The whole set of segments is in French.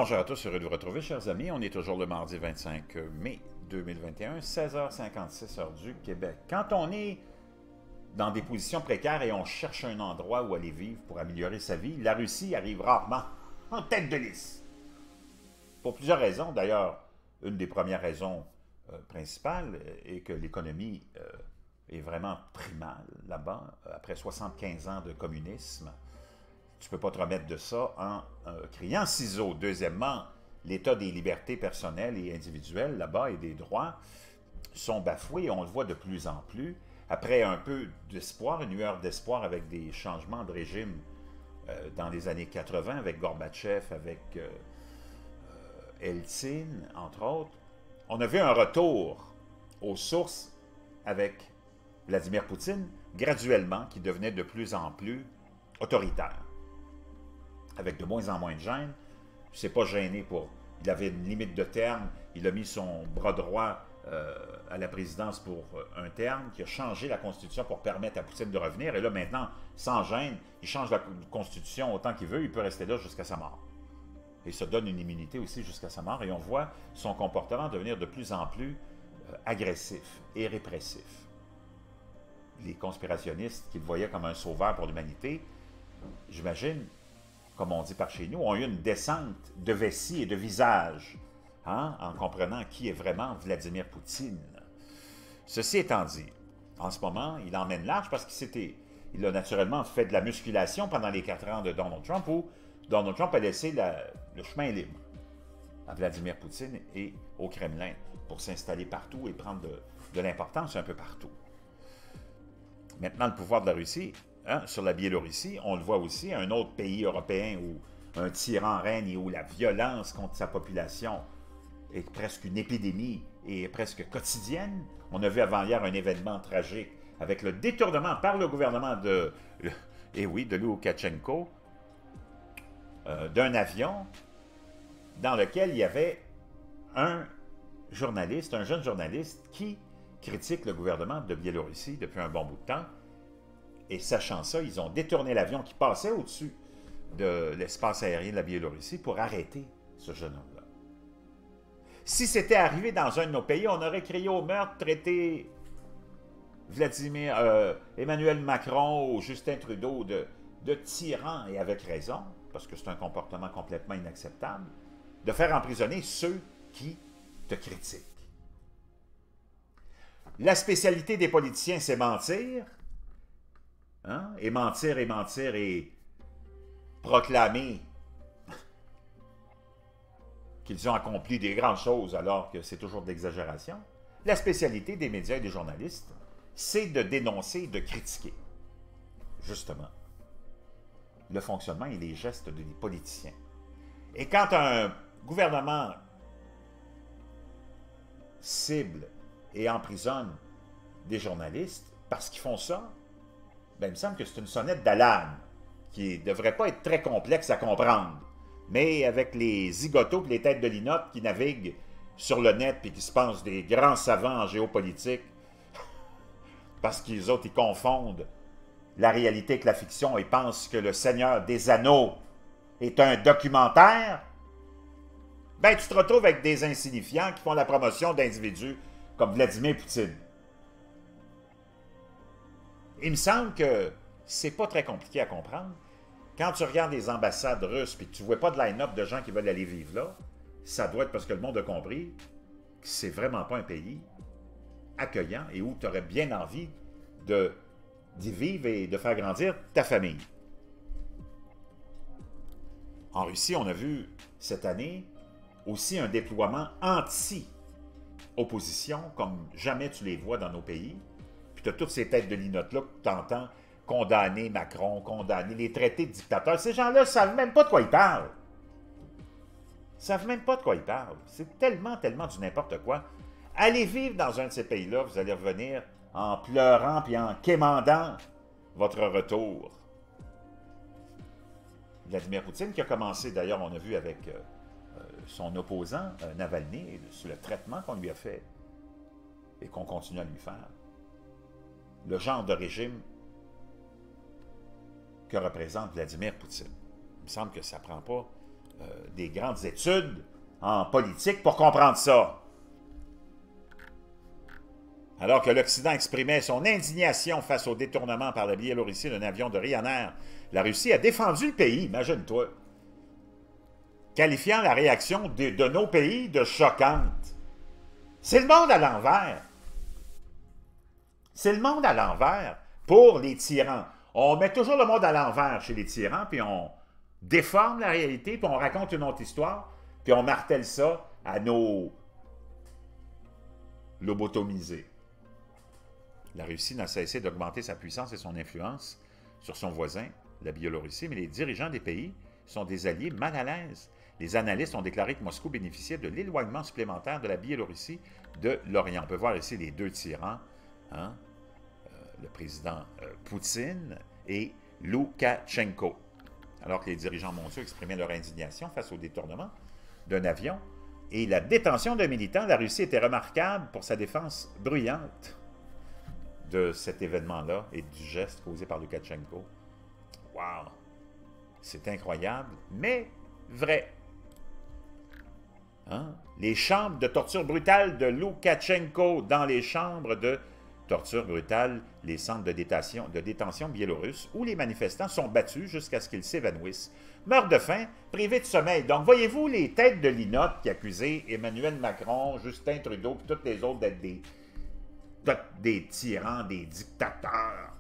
Bonjour à tous, heureux de vous retrouver, chers amis. On est toujours le mardi 25 mai 2021, 16h56 heure du Québec. Quand on est dans des positions précaires et on cherche un endroit où aller vivre pour améliorer sa vie, la Russie arrive rarement en tête de liste. Pour plusieurs raisons. D'ailleurs, une des premières raisons principales est que l'économie est vraiment primale là-bas, après 75 ans de communisme. Tu ne peux pas te remettre de ça en criant ciseaux. Deuxièmement, l'état des libertés personnelles et individuelles là-bas et des droits sont bafoués. On le voit de plus en plus. Après un peu d'espoir, une lueur d'espoir avec des changements de régime dans les années 80, avec Gorbatchev, avec Eltsine, entre autres, on a vu un retour aux sources avec Vladimir Poutine, graduellement, qui devenait de plus en plus autoritaire, avec de moins en moins de gêne. Il ne s'est pas gêné pour... Il avait une limite de terme, il a mis son bras droit à la présidence pour un terme, qui a changé la Constitution pour permettre à Poutine de revenir, et là, maintenant, sans gêne, il change la Constitution autant qu'il veut, il peut rester là jusqu'à sa mort. Et se donne une immunité aussi jusqu'à sa mort, et on voit son comportement devenir de plus en plus agressif et répressif. Les conspirationnistes qui le voyaient comme un sauveur pour l'humanité, j'imagine, comme on dit par chez nous, ont eu une descente de vessie et de visage, en comprenant qui est vraiment Vladimir Poutine. Ceci étant dit, en ce moment, il emmène large parce qu'il a naturellement fait de la musculation pendant les 4 ans de Donald Trump, où Donald Trump a laissé le chemin libre à Vladimir Poutine et au Kremlin pour s'installer partout et prendre de l'importance un peu partout. Maintenant, le pouvoir de la Russie, sur la Biélorussie, on le voit aussi, un autre pays européen où un tyran règne et où la violence contre sa population est presque une épidémie et presque quotidienne. On a vu avant-hier un événement tragique avec le détournement par le gouvernement de Loukachenko d'un avion dans lequel il y avait un jeune journaliste qui critique le gouvernement de Biélorussie depuis un bon bout de temps. Et sachant ça, ils ont détourné l'avion qui passait au-dessus de l'espace aérien de la Biélorussie pour arrêter ce jeune homme-là. Si c'était arrivé dans un de nos pays, on aurait crié au meurtre, traité Emmanuel Macron ou Justin Trudeau de tyran, et avec raison, parce que c'est un comportement complètement inacceptable, de faire emprisonner ceux qui te critiquent. La spécialité des politiciens, c'est mentir, et mentir et proclamer qu'ils ont accompli des grandes choses alors que c'est toujours de l'exagération. La spécialité des médias et des journalistes, c'est de dénoncer, de critiquer, justement, le fonctionnement et les gestes des politiciens. Et quand un gouvernement cible et emprisonne des journalistes parce qu'ils font ça, ben, il me semble que c'est une sonnette d'alarme qui ne devrait pas être très complexe à comprendre. Mais avec les zigotos et les têtes de linotte qui naviguent sur le net et qui se pensent des grands savants en géopolitique, parce qu'ils autres, ils confondent la réalité avec la fiction et pensent que Le Seigneur des Anneaux est un documentaire, ben tu te retrouves avec des insignifiants qui font la promotion d'individus comme Vladimir Poutine. Il me semble que c'est pas très compliqué à comprendre. Quand tu regardes les ambassades russes et que tu ne vois pas de line-up de gens qui veulent aller vivre là, ça doit être parce que le monde a compris que c'est vraiment pas un pays accueillant et où tu aurais bien envie d'y vivre et de faire grandir ta famille. En Russie, on a vu cette année aussi un déploiement anti-opposition comme jamais tu les vois dans nos pays. Puis tu as toutes ces têtes de linotte-là que tu entends condamner Macron, condamner les traités de dictateurs. Ces gens-là ne savent même pas de quoi ils parlent. Ils ne savent même pas de quoi ils parlent. C'est tellement du n'importe quoi. Allez vivre dans un de ces pays-là, vous allez revenir en pleurant puis en quémandant votre retour. Vladimir Poutine, qui a commencé, d'ailleurs, on a vu avec son opposant, Navalny, sur le traitement qu'on lui a fait et qu'on continue à lui faire. Le genre de régime que représente Vladimir Poutine. Il me semble que ça ne prend pas des grandes études en politique pour comprendre ça. Alors que l'Occident exprimait son indignation face au détournement par la Biélorussie d'un avion de Ryanair, la Russie a défendu le pays, imagine-toi, qualifiant la réaction de nos pays de choquante. C'est le monde à l'envers. C'est le monde à l'envers pour les tyrans. On met toujours le monde à l'envers chez les tyrans, puis on déforme la réalité, puis on raconte une autre histoire, puis on martèle ça à nos lobotomisés. La Russie n'a cessé d'augmenter sa puissance et son influence sur son voisin, la Biélorussie, mais les dirigeants des pays sont des alliés mal à l'aise. Les analystes ont déclaré que Moscou bénéficiait de l'éloignement supplémentaire de la Biélorussie de l'Orient. On peut voir ici les deux tyrans, hein? Le président Poutine et Loukachenko. Alors que les dirigeants mondiaux exprimaient leur indignation face au détournement d'un avion et la détention d'un militant, la Russie était remarquable pour sa défense bruyante de cet événement-là et du geste causé par Loukachenko. Wow! C'est incroyable, mais vrai. Hein? Les chambres de torture brutale de Loukachenko dans les chambres de torture brutale, les centres de détention biélorusses, où les manifestants sont battus jusqu'à ce qu'ils s'évanouissent. Meurent de faim, privés de sommeil. Donc, voyez-vous les têtes de linotte qui accusaient Emmanuel Macron, Justin Trudeau, et toutes les autres d'être des tyrans, des dictateurs.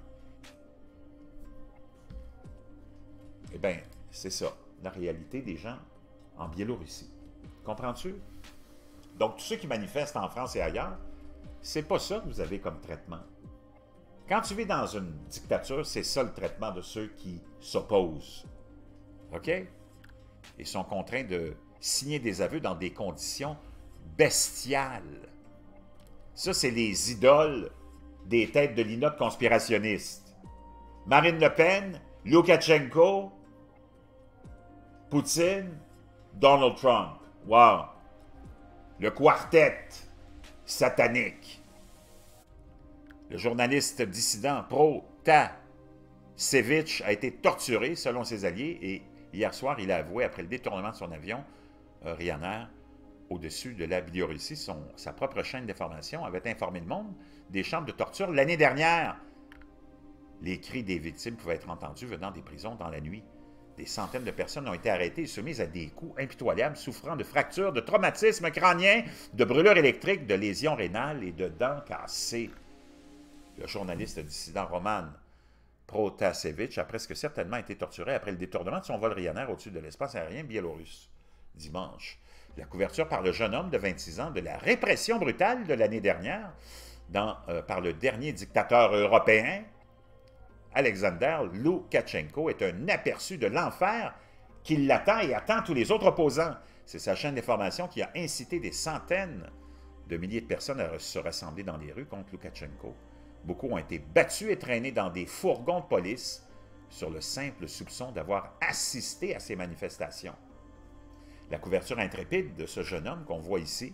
Eh bien, c'est ça, la réalité des gens en Biélorussie. Comprends-tu? Donc, tous ceux qui manifestent en France et ailleurs, c'est pas ça que vous avez comme traitement. Quand tu vis dans une dictature, c'est ça le traitement de ceux qui s'opposent. OK? Ils sont contraints de signer des aveux dans des conditions bestiales. Ça, c'est les idoles des têtes de linotte conspirationnistes. Marine Le Pen, Loukachenko, Poutine, Donald Trump. Wow! Le quartet satanique. Le journaliste dissident Protasevich a été torturé selon ses alliés et hier soir, il a avoué, après le détournement de son avion Ryanair au-dessus de la Biélorussie, sa propre chaîne d'information avait informé le monde des chambres de torture l'année dernière. Les cris des victimes pouvaient être entendus venant des prisons dans la nuit. Des centaines de personnes ont été arrêtées et soumises à des coups impitoyables, souffrant de fractures, de traumatismes crâniens, de brûlures électriques, de lésions rénales et de dents cassées. Le journaliste dissident Roman Protasevich a presque certainement été torturé après le détournement de son vol Ryanair au-dessus de l'espace aérien biélorusse. Dimanche, la couverture par le jeune homme de 26 ans de la répression brutale de l'année dernière par le dernier dictateur européen, Alexander Loukachenko, est un aperçu de l'enfer qui l'attend et attend tous les autres opposants. C'est sa chaîne d'information qui a incité des centaines de milliers de personnes à se rassembler dans les rues contre Loukachenko. Beaucoup ont été battus et traînés dans des fourgons de police sur le simple soupçon d'avoir assisté à ces manifestations. La couverture intrépide de ce jeune homme qu'on voit ici,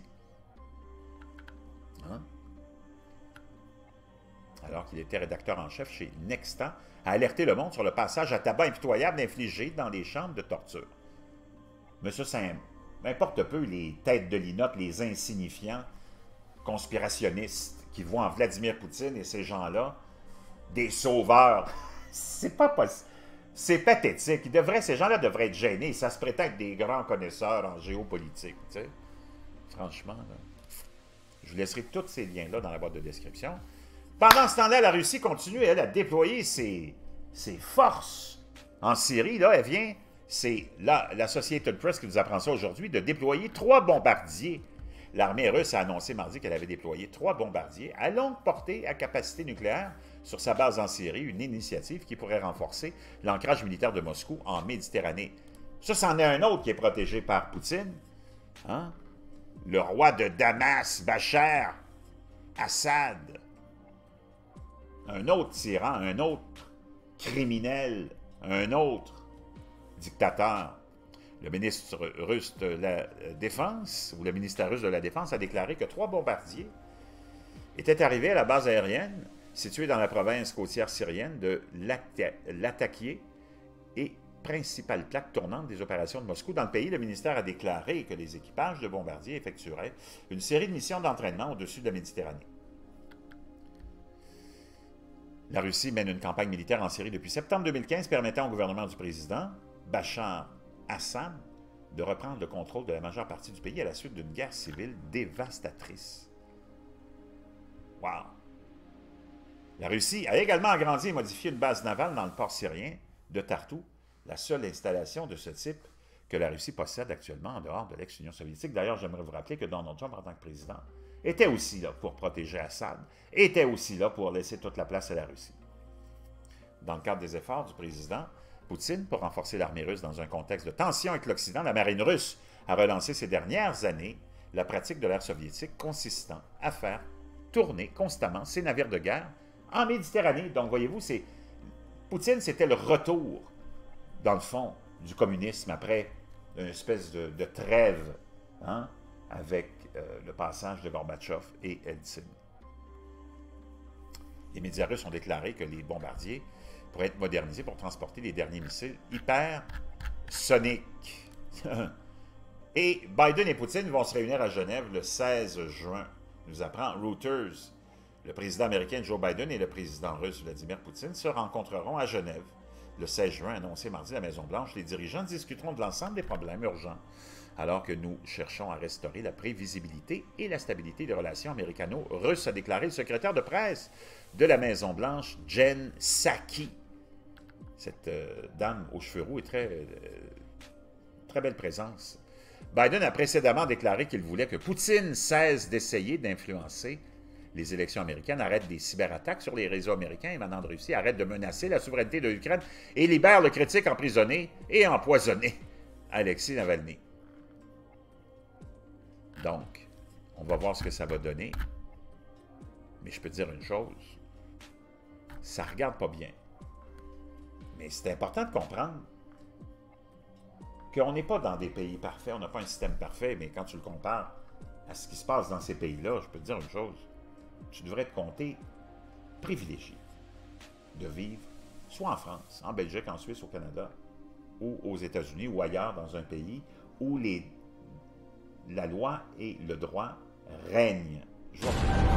hein? Alors qu'il était rédacteur en chef chez Nextan, a alerté le monde sur le passage à tabac impitoyable infligé dans les chambres de torture. Mais ça, m'importe peu les têtes de linotte, les insignifiants conspirationnistes qui voient en Vladimir Poutine et ces gens-là des sauveurs. C'est pas possible. C'est pathétique. Ces gens-là devraient être gênés. Ça se prétend être des grands connaisseurs en géopolitique. Tu sais. Franchement, là. Je vous laisserai tous ces liens-là dans la boîte de description. Pendant ce temps-là, la Russie continue, elle, à déployer ses forces en Syrie. Là, elle vient, c'est la Associated Press qui nous apprend ça aujourd'hui, de déployer 3 bombardiers. L'armée russe a annoncé mardi qu'elle avait déployé 3 bombardiers à longue portée à capacité nucléaire sur sa base en Syrie, une initiative qui pourrait renforcer l'ancrage militaire de Moscou en Méditerranée. Ça, c'en est un autre qui est protégé par Poutine. Hein? Le roi de Damas, Bachar Assad. Un autre tyran, un autre criminel, un autre dictateur. Le ministre russe de la Défense, ou le ministère russe de la Défense, a déclaré que 3 bombardiers étaient arrivés à la base aérienne située dans la province côtière syrienne de Latakia et principale plaque tournante des opérations de Moscou. Dans le pays, le ministère a déclaré que les équipages de bombardiers effectueraient une série de missions d'entraînement au-dessus de la Méditerranée. La Russie mène une campagne militaire en Syrie depuis septembre 2015 permettant au gouvernement du président Bachar Assad de reprendre le contrôle de la majeure partie du pays à la suite d'une guerre civile dévastatrice. Wow! La Russie a également agrandi et modifié une base navale dans le port syrien de Tartou, la seule installation de ce type que la Russie possède actuellement en dehors de l'ex-Union soviétique. D'ailleurs, j'aimerais vous rappeler que Donald Trump, en tant que président, était aussi là pour protéger Assad, était aussi là pour laisser toute la place à la Russie. Dans le cadre des efforts du président Poutine pour renforcer l'armée russe dans un contexte de tension avec l'Occident, la marine russe a relancé ces dernières années la pratique de l'ère soviétique consistant à faire tourner constamment ses navires de guerre en Méditerranée. Donc, voyez-vous, Poutine, c'était le retour, dans le fond, du communisme après une espèce de trêve avec le passage de Gorbatchev et Eltsine. Les médias russes ont déclaré que les bombardiers pourraient être modernisés pour transporter les derniers missiles hypersoniques. Et Biden et Poutine vont se réunir à Genève le 16 juin, nous apprend Reuters. Le président américain Joe Biden et le président russe Vladimir Poutine se rencontreront à Genève le 16 juin, annoncé mardi à la Maison-Blanche. Les dirigeants discuteront de l'ensemble des problèmes urgents, alors que nous cherchons à restaurer la prévisibilité et la stabilité des relations américano-russes, a déclaré le secrétaire de presse de la Maison-Blanche, Jen Psaki. Cette dame aux cheveux roux est très belle présence. Biden a précédemment déclaré qu'il voulait que Poutine cesse d'essayer d'influencer les élections américaines, arrête des cyberattaques sur les réseaux américains émanant de Russie, arrête de menacer la souveraineté de l'Ukraine et libère le critique emprisonné et empoisonné, Alexei Navalny. Donc, on va voir ce que ça va donner. Mais je peux te dire une chose, ça ne regarde pas bien. Mais c'est important de comprendre qu'on n'est pas dans des pays parfaits, on n'a pas un système parfait, mais quand tu le compares à ce qui se passe dans ces pays-là, je peux te dire une chose, tu devrais te compter privilégié de vivre soit en France, en Belgique, en Suisse, au Canada, ou aux États-Unis, ou ailleurs dans un pays où la loi et le droit règnent.